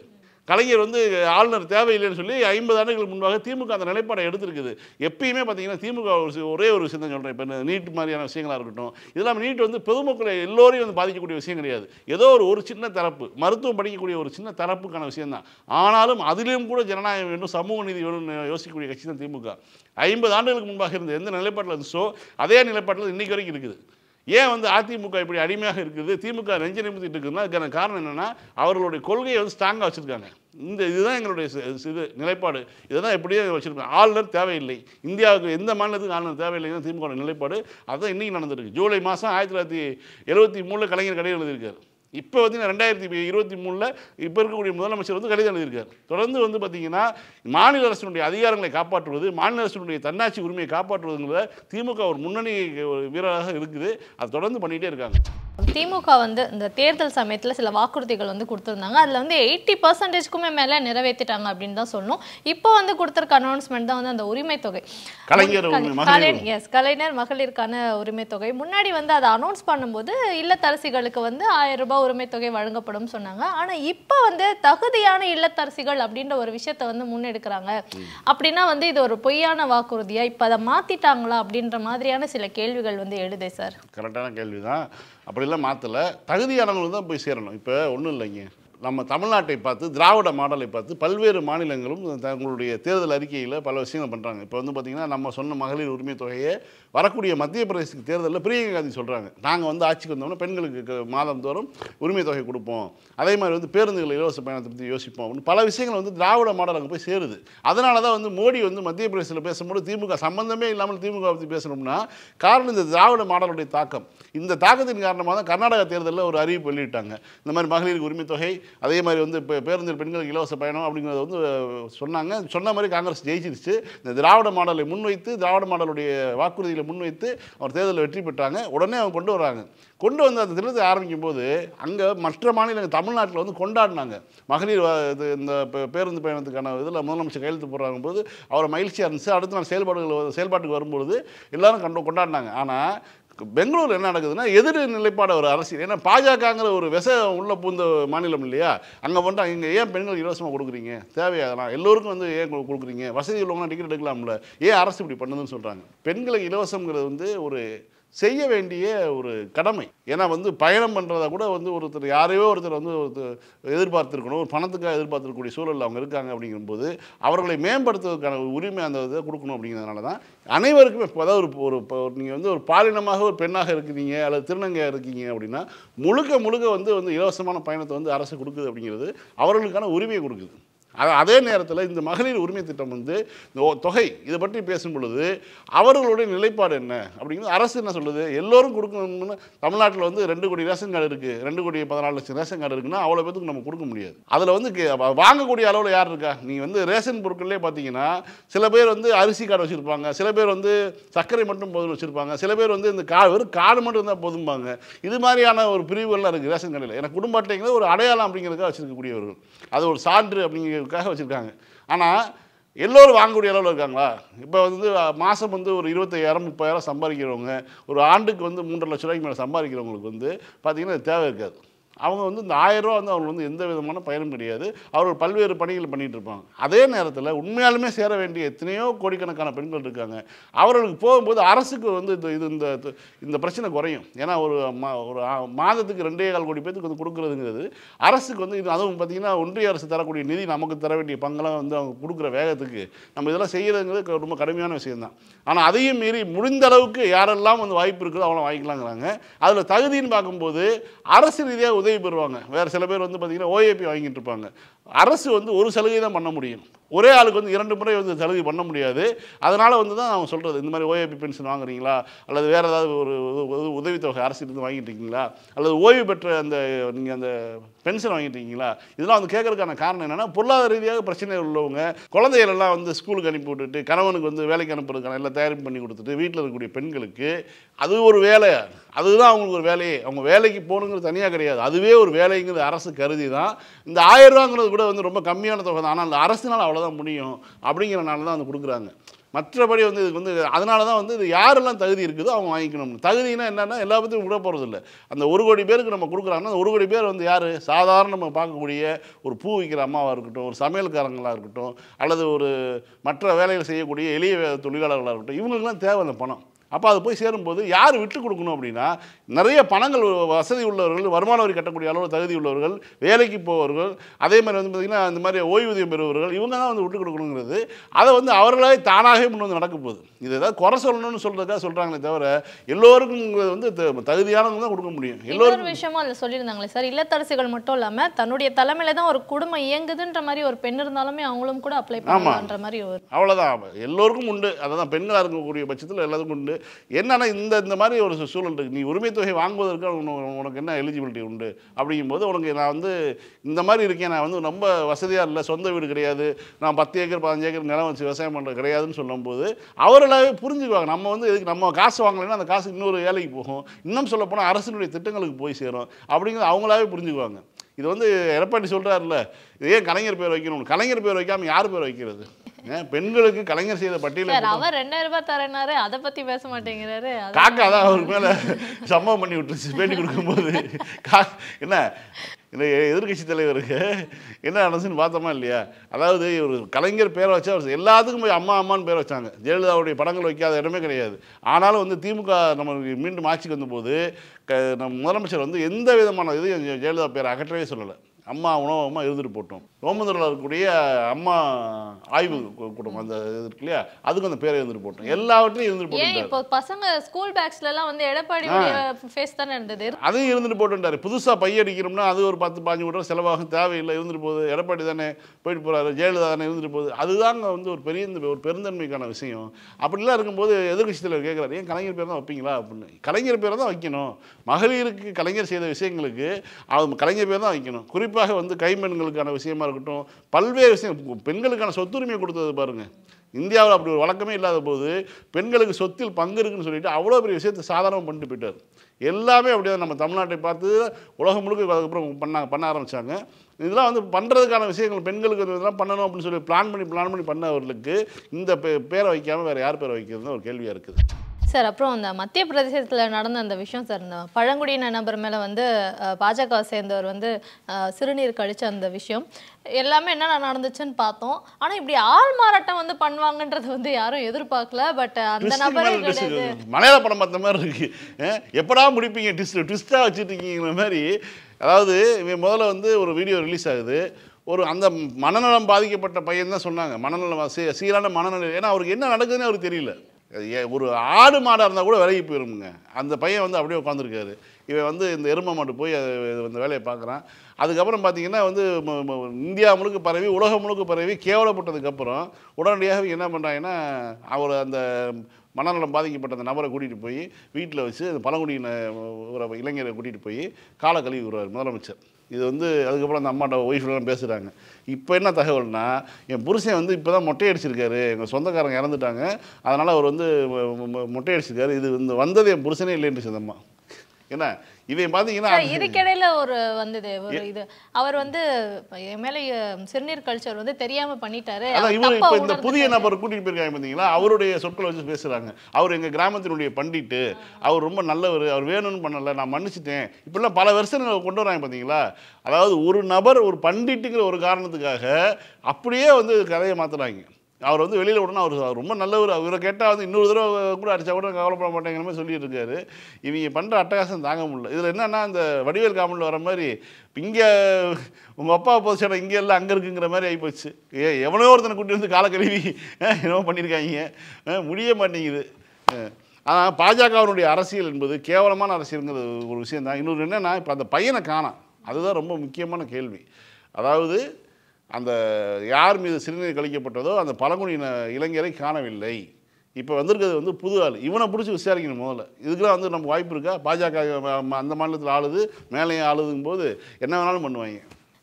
கலைஞர் வந்து ஆளுநர் தேவையில்லைன்னு சொல்லி ஐம்பது ஆண்டுகளுக்கு முன்பாக திமுக அந்த நிலைப்பாடை எடுத்திருக்குது. எப்பயுமே பார்த்தீங்கன்னா திமுக ஒரு ஒரே ஒரு விஷயம் தான் சொல்கிறேன். இப்போ நீட் மாதிரியான விஷயங்களாக இருக்கட்டும், இதெல்லாம் நீட் வந்து பொதுமக்களை எல்லோரையும் வந்து பாதிக்கக்கூடிய விஷயம் கிடையாது. ஏதோ ஒரு ஒரு சின்ன தரப்பு மருத்துவம் படிக்கக்கூடிய ஒரு சின்ன தரப்புக்கான விஷயம் தான். ஆனாலும் அதிலும் கூட ஜனநாயகம் வேண்டும், சமூக நீதி வேணும்னு யோசிக்கக்கூடிய கட்சி தான் திமுக. ஐம்பது ஆண்டுகளுக்கு முன்பாக இருந்த எந்த நிலைப்பாட்டில் இருந்துச்சோ அதே நிலைப்பாட்டில் இன்றைக்கு வரைக்கும் இருக்குது. ஏன் வந்து அதிமுக இப்படி அடிமையாக இருக்குது, திமுக நெஞ்ச நிமித்திட்டு இருக்குதுன்னா அதுக்கான காரணம் என்னென்னா அவர்களுடைய கொள்கையை வந்து ஸ்ட்ராங்காக வச்சுருக்காங்க. இந்த இதுதான் எங்களுடைய இது நிலைப்பாடு. இதை தான் எப்படியே வச்சுருக்காங்க. ஆளுநர் தேவையில்லை, இந்தியாவுக்கு எந்த மாநிலத்துக்கு ஆளுநர் தேவையில்லைன்னு திமுக நிலைப்பாடு. அதுதான் இன்றைக்கி நடந்திருக்கு. ஜூலை மாதம் ஆயிரத்தி தொள்ளாயிரத்தி எழுபத்தி மூணில் கலைஞர் கடிதம் எழுதியிருக்காரு. இப்போ வந்து ரெண்டாயிரத்தி இருபத்தி மூணில் இப்போ இருக்கக்கூடிய முதலமைச்சர் வந்து கடிதம் எழுதியிருக்கார். தொடர்ந்து வந்து பார்த்திங்கன்னா மாநில அரசினுடைய அதிகாரங்களை காப்பாற்றுவது, மாநில அரசினுடைய தன்னாட்சி உரிமையை காப்பாற்றுவதுங்கிற திமுக ஒரு முன்னணி வீரராக இருக்குது. அதை தொடர்ந்து பண்ணிகிட்டே இருக்காங்க. திமுக வந்து இந்த தேர்தல் சமயத்தில் சில வாக்குறுதிகள் வந்து கொடுத்துருந்தாங்க. அதில் வந்து எயிட்டி பர்சன்டேஜ்க்குமே மேலே நிறைவேற்றிட்டாங்க அப்படின்னு தான் சொல்லணும். இப்போ வந்து கொடுத்துருக்க அனௌன்ஸ்மெண்ட் தான் வந்து அந்த உரிமை தொகை, கலைஞர் எஸ் கலைஞர் மகளிருக்கான உரிமை தொகை. முன்னாடி வந்து அதை அனௌன்ஸ் பண்ணும்போது இல்லத்தரசிகளுக்கு வந்து ஆயிரம் ரூபாய் உரிமை தொகை வழங்கப்படும் சொன்னாங்க. ஆனால் இப்போ வந்து தகுதியான இல்லத்தரசிகள் அப்படின்ற ஒரு விஷயத்தை வந்து முன்னெடுக்கிறாங்க. அப்படின்னா வந்து இது ஒரு பொய்யான வாக்குறுதியா, இப்போ அதை மாற்றிட்டாங்களா அப்படின்ற மாதிரியான சில கேள்விகள் வந்து எழுதே சார். கரெக்டான கேள்வி தான். அப்படிலாம் மாற்றலை, தகுதியானவங்களுக்கு தான் போய் சேரணும். இப்போ ஒன்றும் இல்லைங்க, நம்ம தமிழ்நாட்டை பார்த்து திராவிட மாடலை பார்த்து பல்வேறு மாநிலங்களும் தங்களுடைய தேர்தல் அறிக்கையில் பல விஷயங்கள் பண்ணுறாங்க. இப்போ வந்து பார்த்திங்கன்னா நம்ம சொன்ன மகளிர் உரிமை தொகையை வரக்கூடிய மத்திய பிரதேசத்துக்கு தேர்தலில் பிரியங்கா காந்தி சொல்கிறாங்க, நாங்கள் வந்து ஆட்சிக்கு வந்தோம்னா பெண்களுக்கு மாதந்தோறும் உரிமை தொகை கொடுப்போம், அதே மாதிரி வந்து பேருந்துகள் இலவச பயணத்தை பற்றி யோசிப்போம் அப்படின்னு பல விஷயங்கள் வந்து திராவிட மாடல் அங்கே போய் சேருது. அதனால தான் வந்து மோடி வந்து மத்திய பிரதேசத்தில் பேசும்போது திமுக சம்பந்தமே இல்லாமல் திமுக பற்றி பேசணும்னா காரணம் இந்த திராவிட மாடலுடைய தாக்கம். இந்த தாக்கத்தின் காரணமாக தான் கர்நாடகா தேர்தலில் ஒரு அறிவிப்பு வெளியிட்டாங்க. இந்த மாதிரி மகளிருக்கு உரிமை தொகை, அதே மாதிரி வந்து இப்போ பேருந்து பெண்களுக்கு இலவச பயணம் அப்படிங்கிறத வந்து சொன்னாங்க. சொன்ன மாதிரி காங்கிரஸ் ஜெயிச்சிருச்சு. இந்த திராவிட மாடலை முன்வைத்து, திராவிட மாடலுடைய வாக்குறுதிகளை முன்வைத்து அவர் தேர்தலில் வெற்றி பெற்றாங்க. உடனே அவங்க கொண்டு வராங்க. கொண்டு வந்து அந்த திட்டத்தை ஆரம்பிக்கும் போது அங்கே மற்ற மாநிலங்கள் தமிழ்நாட்டில் வந்து கொண்டாடினாங்க. மகளிர் இது இந்த பேருந்து பயணத்துக்கான இதில் முதலமைச்சர் கையெழுத்து போடுறாங்க போது அவரை மகிழ்ச்சியாக இருந்துச்சு. அடுத்த நாள் செயல்பாடுகள் செயல்பாட்டுக்கு வரும்பொழுது எல்லாரும் கண்டு கொண்டாடினாங்க. ஆனால் பெங்களூர் என்ன நடக்குதுன்னா எதிர் நிலைப்பாடு ஒரு அரசியல். ஏன்னா பாஜகங்கிற ஒரு விச உள்ள பூந்த மாநிலம் இல்லையா, அங்கே வந்துட்டு இங்கே ஏன் பெண்கள் இலவசமாக கொடுக்குறீங்க, தேவையா அதெல்லாம் எல்லோருக்கும் வந்து ஏன் கொடுக்குறீங்க, வசதி உள்ளவங்கன்னா டிக்கெட் எடுக்கலாம்ல, ஏன் அரசு இப்படி பண்ணுதுன்னு சொல்கிறாங்க. பெண்களுக்கு இலவசங்கிறது வந்து ஒரு செய்ய வேண்டிய ஒரு கடமை. ஏன்னா வந்து பயணம் பண்ணுறதா கூட வந்து ஒருத்தர் யாரையோ ஒருத்தர் வந்து ஒருத்தர் எதிர்பார்த்துருக்கணும், ஒரு பணத்துக்காக எதிர்பார்த்துருக்கக்கூடிய சூழலில் அவங்க இருக்காங்க. அப்படிங்கும்போது அவர்களை மேம்படுத்துவதற்கான உரிமை அந்த இதை கொடுக்கணும். அப்படிங்கிறதுனால தான் அனைவருக்குமே அதாவது ஒரு ஒரு நீங்கள் வந்து ஒரு பாலினமாக ஒரு பெண்ணாக இருக்கிறீங்க அல்லது திருநங்கையாக இருக்கீங்க அப்படின்னா முழுக்க முழுக்க வந்து வந்து இலவசமான பயணத்தை வந்து அரசு கொடுக்குது. அப்படிங்கிறது அவர்களுக்கான உரிமையை கொடுக்குது. அதே நேரத்தில் இந்த மகளிர் உரிமை திட்டம் வந்து இந்த தொகை இதை பற்றி பேசும் பொழுது அவர்களுடைய நிலைப்பாடு என்ன அப்படிங்கிறது அரசு என்ன சொல்லுது, எல்லோரும் கொடுக்கணும்னு தமிழ்நாட்டில் வந்து ரெண்டு கோடி ரேஷன் கார்டு இருக்குது, ரெண்டு கோடி பதினாலு லட்சம் ரேஷன் கார்டு இருக்குன்னா அவ்வளோ பேருக்கு நம்ம கொடுக்க முடியாது. அதில் வந்து வாங்கக்கூடிய அளவில் யார் இருக்கா, நீங்கள் வந்து ரேஷன் பொருட்களே பார்த்தீங்கன்னா சில பேர் வந்து அரிசி கார்டு வச்சுருப்பாங்க, சில பேர் வந்து சர்க்கரை மட்டும் போதும் வச்சுருப்பாங்க, சில பேர் வந்து இந்த கா வெறும் கார்டு மட்டும் இருந்தால் போதும்பாங்க. இது மாதிரியான ஒரு பிரிவுகள்லாம் இருக்குது ரேஷன் கார்டில். எனக்கு குடும்ப அட்டைங்கிறது ஒரு அடையாளம் அப்படிங்கிறதுக்காக வச்சுருக்கக்கூடியவர்கள், அது ஒரு சான்று அப்படிங்கிற காக வச்சுருக்காங்க. ஆனால் எல்லோரும் வாங்கக்கூடிய அளவில் இருக்காங்களா? இப்போ வந்து மாதம் வந்து ஒரு இருபத்தையாயிரம் முப்பதாயிரம் சம்பாதிக்கிறவங்க, ஒரு ஆண்டுக்கு வந்து மூன்றரை லட்ச ரூபாய்க்கு மேலே சம்பாதிக்கிறவங்களுக்கு வந்து பார்த்திங்கன்னா தேவை இருக்காது. அவங்க வந்து இந்த ஆயிரம் ரூபா வந்து அவங்களுக்கு வந்து எந்த விதமான பயனும் கிடையாது. அவர்கள் பல்வேறு பணிகள் பண்ணிகிட்டு இருப்பாங்க. அதே நேரத்தில் உண்மையாலுமே சேர வேண்டிய எத்தனையோ கோடிக்கணக்கான பெண்கள் இருக்காங்க. அவர்களுக்கு போகும்போது அரசுக்கு வந்து இது இந்த இந்த பிரச்சனை குறையும். ஏன்னா ஒரு மா ஒரு மாதத்துக்கு ரெண்டே கால் கோடி பேருக்கு வந்து கொடுக்குறதுங்கிறது அரசுக்கு வந்து இது அதுவும் பார்த்திங்கன்னா ஒன்றிய அரசு தரக்கூடிய நிதி நமக்கு தர வேண்டிய பங்கெல்லாம் வந்து அவங்க கொடுக்குற வேகத்துக்கு நம்ம இதெல்லாம் செய்கிறதுங்கிறது ரொம்ப கடுமையான விஷயம்தான். ஆனால் அதையும் மீறி முடிந்த அளவுக்கு யாரெல்லாம் வந்து வாய்ப்பு இருக்குதோ அவங்கள வாங்கிக்கலாங்கிறாங்க. அதில் தகுதின்னு பார்க்கும்போது அரசு ரீதியாக உதவி பெறுவாங்க. வேறு சில பேர் வந்து பார்த்திங்கன்னா ஓஏபி வாங்கிட்டு இருப்பாங்க. அரசு வந்து ஒரு சலுகை தான் பண்ண முடியும். ஒரே ஆளுக்கு வந்து இரண்டு முறை வந்து சலுகை பண்ண முடியாது. அதனால் வந்து தான் அவங்க சொல்கிறது, இந்த மாதிரி ஓஏபி பென்ஷன் வாங்குறீங்களா அல்லது வேறு ஏதாவது ஒரு உதவித்தொகை அரசிலிருந்து வாங்கிட்டு இருக்கீங்களா அல்லது ஓய்வு பெற்ற அந்த நீங்கள் அந்த பென்ஷன் வாங்கிட்டு இருக்கீங்களா, இதெல்லாம் வந்து கேட்கறதுக்கான காரணம் என்னென்னா பொருளாதார ரீதியாக பிரச்சனை உள்ளவங்க குழந்தைகள் எல்லாம் வந்து ஸ்கூலுக்கு அனுப்பி விட்டுட்டு கணவனுக்கு வந்து வேலைக்கு அனுப்புறதுக்கான எல்லாம் தயாரிப்பு பண்ணி கொடுத்துட்டு வீட்டில் இருக்கக்கூடிய பெண்களுக்கு அது ஒரு வேலை, அதுதான் அவங்களுக்கு ஒரு வேலையே. அவங்க வேலைக்கு போகணுங்கிறது தனியாக கிடையாது, அதுவே ஒரு வேலைங்கிறது அரசு கருதி தான் இந்த ஆயிரம் ரூபாங்கிறது கூட வந்து ரொம்ப கம்மியான தொகை தான். ஆனால் அந்த அரசினால் அவ்வளோதான் முடியும் அப்படிங்கிறனால தான் வந்து கொடுக்குறாங்க. மற்றபடி வந்து இதுக்கு வந்து அதனால தான் வந்து இது யாரெல்லாம் தகுதி இருக்குதோ அவங்க வாங்கிக்கணும். தகுதினா என்னென்னா எல்லா பற்றியும் விட போகிறது இல்லை. அந்த ஒரு கோடி பேருக்கு நம்ம கொடுக்குறாங்கன்னா அந்த ஒரு கோடி பேர் வந்து யார், சாதாரண நம்ம பார்க்கக்கூடிய ஒரு பூ விற்கிற அம்மாவாக இருக்கட்டும், ஒரு சமையல்காரங்களாக இருக்கட்டும், அல்லது ஒரு மற்ற வேலைகள் செய்யக்கூடிய எளிய தொழிலாளர்களாக இருக்கட்டும், இவங்களுக்குலாம் தேவை அந்த பணம். அப்போ அது போய் சேரும்போது யார் விட்டு கொடுக்கணும் அப்படின்னா, நிறைய பணங்கள் வசதி உள்ளவர்கள், வருமான வரி கட்டக்கூடிய அளவு தகுதி உள்ளவர்கள், வேலைக்கு போவர்கள், அதே மாதிரி வந்து பார்த்திங்கன்னா இந்த மாதிரி ஓய்வூதியம் பெறுவர்கள், இவங்க தான் வந்து விட்டு கொடுக்கணுங்கிறது. அதை வந்து அவர்களே தானாகவே முன் வந்து நடக்க போகுது. இது ஏதாவது குறை சொல்லணும்னு சொல்கிறதுக்காக சொல்கிறாங்களே தவிர எல்லோருக்கும் வந்து தகுதியானவங்க தான் கொடுக்க முடியும். எல்லோரும் விஷயமும் அதில் சொல்லியிருந்தாங்களே சார், இல்லத்தரசிகள் மட்டும் இல்லாமல் தன்னுடைய தலைமையில தான் ஒரு குடும்பம் இயங்குதுன்ற மாதிரி ஒரு பெண் இருந்தாலுமே அவங்களும் கூட அப்ளை பண்ணலான்ற மாதிரி ஒரு அவ்வளோதான். எல்லோருக்கும் உண்டு. அதான் பெண்களாக இருக்கக்கூடிய பட்சத்தில் எல்லாத்துக்கும் உண்டு. என்னன்னா இந்த இந்த மாதிரி ஒரு சூழல் இருக்குது. நீ உரிமை தொகை வாங்குவதற்கு உனக்கு என்ன எலிஜிபிலிட்டி உண்டு அப்படிங்கும்போது, உனக்கு நான் வந்து இந்த மாதிரி இருக்கேன், நான் வந்து ரொம்ப வசதியாக இல்லை, சொந்த வீடு கிடையாது, நான் பத்து ஏக்கர் பதினஞ்சு ஏக்கர் நிலம் வச்சு விவசாயம் பண்ணுறது கிடையாதுன்னு சொல்லும்போது அவர்களாகவே புரிஞ்சுக்குவாங்க. நம்ம வந்து இதுக்கு நம்ம காசு வாங்கலைன்னா அந்த காசு இன்னொரு வேலைக்கு போகும், இன்னும் சொல்ல போனால் அரசினுடைய திட்டங்களுக்கு போய் சேரும் அப்படிங்கிறது அவங்களாவே புரிஞ்சுக்குவாங்க. இது வந்து எடப்பாடி சொல்கிறாருல்ல, இது ஏன் கலைஞர் பேர் வைக்கணும், கலைஞர் பேர் வைக்காமல் யார் பேர் வைக்கிறது? பெண்களுக்கு கலைஞர் செய்த பட்டியல் அவர் ரெண்டாயிரம் ரூபாய் தரேனாரு, அதை பத்தி பேச மாட்டேங்கிறாரு. காக்கா தான் அவருக்கு மேல சம்பவம் பண்ணி விட்டுருச்சு பேட்டி கொடுக்கும்போது. என்ன இந்த எதிர்கட்சி தலைவருக்கு என்ன நடந்துச்சுன்னு பார்த்தோமா இல்லையா? அதாவது ஒரு கலைஞர் பேரை வச்சா எல்லாத்துக்கும் போய் அம்மா அம்மான்னு பேர் வச்சாங்க. ஜெயலலிதாவுடைய படங்கள் வைக்காத இடமே கிடையாது. ஆனாலும் வந்து திமுக நம்ம மீண்டும் ஆட்சிக்கு வந்தபோது க நம்ம முதலமைச்சர் வந்து எந்த விதமான இதையும் ஜெயலலிதா பேரை அகற்றவே சொல்லலை. அம்மா உணவகமாக இருந்துட்டு போட்டோம். ரோமந்தூரில் இருக்கக்கூடிய அம்மா ஆய்வு கூட்டம் அந்த இது இருக்கு இல்லையா, அதுக்கு அந்த பேரை இருந்துட்டு போட்டோம். எல்லாவற்றையும் இருந்துட்டு போட்டு இப்போ பசங்க ஸ்கூல் பேக்ஸ்ல எல்லாம் வந்து எடப்பாடி ஃபேஸ் தானே இருந்தது, அதையும் இருந்துட்டு போட்டுட்டாரு. புதுசாக பைய அடிக்கிறோம்னா அது ஒரு பத்து பாஞ்சு கூட செலவாகும், தேவையில்லை, இருந்துட்டு போகுது. எடப்பாடி தானே போயிட்டு போகிறாரு, ஜெயலலிதா தானே இருந்துட்டு போகுது. அதுதாங்க வந்து ஒரு பெரிய ஒரு பெருந்தன்மைக்கான விஷயம். அப்படிலாம் இருக்கும்போது எதிர்கட்சி தலைவர் கேட்குறாரு, ஏன் கலைஞர் பேர் தான் வைப்பீங்களா அப்படின்னு. கலைஞர் பேரை தான் வைக்கணும். மகளிருக்கு கலைஞர் செய்த விஷயங்களுக்கு அது கலைஞர் பேர் தான் வைக்கணும். குறிப்பாக வந்து கைம்பெண்களுக்கான விஷயமா இருக்கட்டும், பல்வேறு விஷயம், பெண்களுக்கான சொத்துரிமை கொடுத்தது பாருங்க. இந்தியாவில் அப்படி ஒரு வழக்கமே இல்லாத போது பெண்களுக்கு சொத்தில் பங்கு இருக்குன்னு சொல்லிட்டு அவ்வளோ பெரிய விஷயத்தை சாதாரணம் பண்ணிட்டு போயிட்டார். எல்லாமே அப்படியே நம்ம தமிழ்நாட்டை பார்த்து உலகம் முழுக்க அதுக்கப்புறம் பண்ண பண்ண ஆரம்பித்தாங்க. இதெல்லாம் வந்து பண்ணுறதுக்கான விஷயங்கள் பெண்களுக்கு இதெல்லாம் பண்ணணும் அப்படின்னு சொல்லி பிளான் பண்ணி பிளான் பண்ணி பண்ணவர்களுக்கு இந்த பே பேரை வைக்காமல் வேறு யார் பேரை வைக்கிறதுன்னு ஒரு கேள்வியாக இருக்குது சார். அப்புறம் அந்த மத்திய பிரதேசத்தில் நடந்த அந்த விஷயம் சார், இந்த பழங்குடியின நபர் மேலே வந்து பாஜக சேர்ந்தவர் வந்து சிறுநீர் கழிச்ச அந்த விஷயம் எல்லாமே என்னென்ன நடந்துச்சுன்னு பார்த்தோம். ஆனால் இப்படி ஆள் மாறாட்டம் வந்து பண்ணுவாங்கன்றது வந்து யாரும் எதிர்பார்க்கல. பட் அந்த நபர் மலையாள படம் பார்த்த மாதிரி இருக்கு. எப்படா முடிப்பீங்க ட்விஸ்ட் ட்விஸ்ட்டாக வச்சுட்டு இருக்கீங்கிற மாதிரி. அதாவது இவன் முதல்ல வந்து ஒரு வீடியோ ரிலீஸ் ஆகுது. ஒரு அந்த மனநலம் பாதிக்கப்பட்ட பையன் தான் சொன்னாங்க, மனநலம் சீ சீரான மனநலம். ஏன்னா அவருக்கு என்ன நடக்குதுன்னு அவருக்கு தெரியல. ஒரு ஆடு மாடாக இருந்தால் கூட விலகி போயிருமுங்க. அந்த பையன் வந்து அப்படியே உட்காந்துருக்காரு. இவன் வந்து இந்த எருமை மாட்டு போய் அந்த வேலையை பார்க்குறான். அதுக்கப்புறம் பார்த்தீங்கன்னா வந்து இந்தியா முழுக்க பரவி உலகம் முழுக்க பரவி கேவலப்பட்டதுக்கப்புறம் உடனடியாக என்ன பண்ணுறாங்கன்னா, அவர் அந்த மனநலம் பாதிக்கப்பட்ட அந்த நபரை கூட்டிகிட்டு போய் வீட்டில் வச்சு அந்த பழங்குடியின ஒரு இளைஞரை கூட்டிகிட்டு போய் காலை கழுவி விடுறார் முதலமைச்சர். இது வந்து அதுக்கப்புறம் அந்த அம்மாட்ட ஒய்ஃப்லாம் பேசுகிறாங்க. இப்போ என்ன தகவல்னா, என் புருஷன் வந்து இப்போ தான் மொட்டை அடிச்சிருக்காரு, எங்கள் சொந்தக்காரங்க இறந்துட்டாங்க, அதனால் அவர் வந்து மொட்டை அடிச்சிருக்காரு, இது வந்து வந்தது என் புருஷனே இல்லைன்னு சொந்தம்மா. என்ன இவன் பார்த்தீங்கன்னா இதுக்கிடையில ஒரு வந்தது ஒரு இது, அவர் வந்து என் மேலே சிறுநீர் கல்ச்சர் வந்து தெரியாமல் பண்ணிட்டாரு. அதான் இவர் இப்போ இந்த புதிய நபர் கூட்டிகிட்டு போயிருக்காங்க பார்த்தீங்களா, அவருடைய சொற்களை வச்சு பேசுகிறாங்க. அவர் எங்கள் கிராமத்தினுடைய பண்டிட்டு, அவர் ரொம்ப நல்லவர், அவர் வேணும்னு பண்ணலை, நான் மன்னிச்சிட்டேன், இப்படிலாம் பல வருஷங்கள் கொண்டு வராங்க பார்த்தீங்களா. அதாவது ஒரு நபர் ஒரு பண்டிட்டுங்கிற ஒரு காரணத்துக்காக அப்படியே வந்து கதையை மாற்றுறாங்க. அவர் வந்து வெளியில் விடணும், அவர் ரொம்ப நல்லவர், அவரை கேட்டால் வந்து இன்னொரு தடவை கூட அடித்தா கூட கவலைப்பட மாட்டேங்கிற மாதிரி சொல்லிட்டு இருக்காரு. இவங்க பண்ணுற அட்டகாசம் தாங்க முடியல. இதில் என்னென்னா இந்த வடிவேல் காமெடியில் வர மாதிரி இங்கே உங்கள் அப்பா போச்சுடா இங்கே எல்லாம் அங்கே இருக்குங்கிற மாதிரி ஆகிப்போச்சு. ஏ எவனோ ஒருத்தனை கூட்டி வந்து காலை கழுவி என்னவோ பண்ணியிருக்காங்க, முடிய மாட்டேங்குது. ஆனால் பாஜகவினுடைய அரசியல் என்பது கேவலமான அரசியலுங்கிற ஒரு விஷயம் தான். இன்னொரு என்னென்னா, இப்போ அந்த பையனை காணோம், அதுதான் ரொம்ப முக்கியமான கேள்வி. அதாவது அந்த யார் மீது சிறுநீர் கழிக்கப்பட்டதோ அந்த பழங்குடியின இளைஞரை காணவில்லை. இப்போ வந்திருக்கிறது வந்து புது ஆள், இவனை பிடிச்சி விசாரிக்கணும் முதல்ல. இதுக்கெல்லாம் வந்து நம்ம வாய்ப்பு இருக்கா? பாஜக அந்த மாநிலத்தில் ஆளுது, மேலேயும் ஆளுதுங்கும் போது என்ன வேணாலும் பண்ணுவாங்க.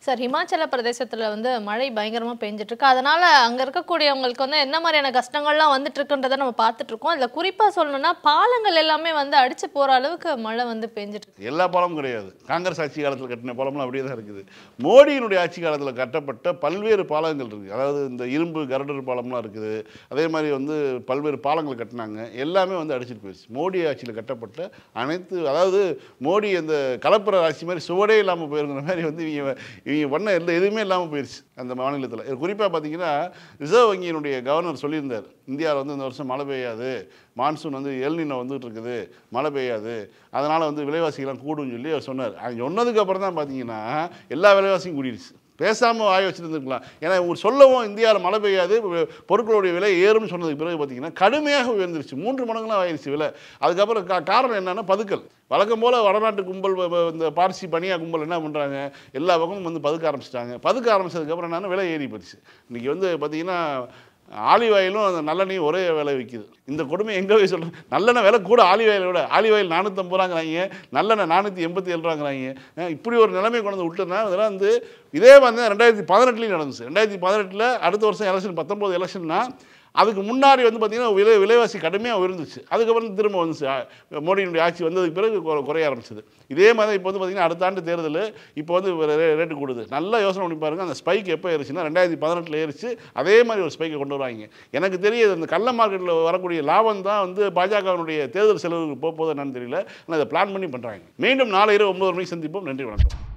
சார், ஹிமாச்சல பிரதேசத்துல வந்து மழை பயங்கரமா பெஞ்சிட்டு இருக்கு. அதனால அங்க இருக்கக்கூடியவங்களுக்கு வந்து என்ன மாதிரியான கஷ்டங்கள்லாம் வந்துட்டு இருக்குன்றதை நம்ம பார்த்துட்டு இருக்கோம். அதுல குறிப்பா சொல்லணும்னா பாலங்கள் எல்லாமே வந்து அடிச்சு போற அளவுக்கு மழை வந்து பெஞ்சிட்டு இருக்கு. எல்லா பாலமும் கிடையாது. காங்கிரஸ் ஆட்சி காலத்தில் கட்டின பாலம்லாம் அப்படியே தான் இருக்குது. மோடியினுடைய ஆட்சி காலத்தில் கட்டப்பட்ட பல்வேறு பாலங்கள் இருக்குது. அதாவது இந்த இரும்பு கரடர் பாலம்லாம் இருக்குது. அதே மாதிரி வந்து பல்வேறு பாலங்கள் கட்டினாங்க. எல்லாமே வந்து அடிச்சிட்டு போயிடுச்சு. மோடி ஆட்சியில் கட்டப்பட்ட அனைத்து, அதாவது மோடி அந்த கலப்புற ஆட்சி மாதிரி சுவடே இல்லாமல் போயிருக்கிற மாதிரி வந்து இவங்க இவங்க பண்ண எல்லாம் எதுவுமே இல்லாமல் போயிடுச்சு அந்த மாநிலத்தில். இது குறிப்பாக பார்த்தீங்கன்னா ரிசர்வ் வங்கியினுடைய கவர்னர் சொல்லியிருந்தார், இந்தியாவில் வந்து இந்த வருஷம் மழை பெய்யாது, மான்சூன் வந்து எல்னினோ வந்துட்டு இருக்குது, மழை பெய்யாது, அதனால் வந்து விலைவாசிகள்லாம் கூடும்னு சொல்லி அவர் சொன்னார். அது சொன்னதுக்கப்புறம் தான் பார்த்தீங்கன்னா எல்லா விலைவாசியும் கூடிடுச்சு. பேசாமல் வாய் வச்சுருந்துருக்கலாம். ஏன்னா இவங்க சொல்லவும் இந்தியாவில் மழை பெய்யாது, பொருட்களுடைய விலை ஏறும்னு சொன்னதுக்கு பிறகு பார்த்தீங்கன்னா கடுமையாக உயர்ந்துருச்சு. மூன்று மடங்குலாம் ஆயிடுச்சு விலை. அதுக்கப்புறம் கா காரணம் என்னென்னா பதுக்கல். வழக்கம் போல் வடநாட்டு கும்பல், இந்த பார்சி பனியா கும்பல் என்ன பண்ணுறாங்க, எல்லா பக்கமும் வந்து பதுக்க ஆரம்பிச்சிட்டாங்க. பதுக்க ஆரம்பிச்சதுக்கப்புறம் என்னென்னா விலை ஏறி போயிடுச்சு. இன்றைக்கி வந்து பார்த்திங்கன்னா ஆலிவ் ஆயிலும் அந்த நல்லெண்ணையும் ஒரே விலை விற்கிது. இந்த கொடுமை எங்கே போய் சொல்கிறேன். நல்லெண்ணெய் விலை கூட ஆலிவ் ஆயிலை விட. ஆலிவ் ஆயில் நானூற்றம்பது ரூபாங்கிறாங்க, நல்லெண்ணெய் நானூற்றி எண்பத்தி ஏழு ரூபாங்கிறாங்க. இப்படி ஒரு நிலைமை கொண்டு வந்து விட்டுருந்தா அதெல்லாம் வந்து இதே வந்து ரெண்டாயிரத்தி பதினெட்டுலையும் நடந்துச்சு. ரெண்டாயிரத்தி பதினெட்டில் அடுத்த வருஷம் எலெக்ஷன், பத்தொம்போது எலெக்ஷன்னா அதுக்கு முன்னாடி வந்து பார்த்திங்கன்னா விலை விலைவாசி கடுமையாக உயர்ந்துச்சு. அதுக்கப்புறம் திரும்ப வந்துச்சு. மோடியினுடைய ஆட்சி வந்ததுக்கு பிறகு குறைய ஆரம்பிச்சது. இதே மாதிரி இப்போ வந்து பார்த்திங்கன்னா அடுத்த ஆண்டு தேர்தல் இப்போ வந்து ரேட்டு கூடுது. நல்லா யோசனை பண்ணி பாருங்கள். அந்த ஸ்பைக் எப்போ ஏறிச்சுன்னா ரெண்டாயிரத்தி பதினெட்டில் ஏறிச்சு. அதே மாதிரி ஒரு ஸ்பைக்கை கொண்டு வருவாங்க. எனக்கு தெரியுது அந்த கள்ள மார்க்கெட்டில் வரக்கூடிய லாபம் தான் வந்து பாஜகவினுடைய தேர்தல் செலவுக்கு போக போகுது என்னன்னு தெரியல. ஆனால் அதை பிளான் பண்ணி பண்ணுறாங்க. மீண்டும் நாளை இரவு ஒன்பது மணிக்கு சந்திப்போம். நன்றி, வணக்கம்.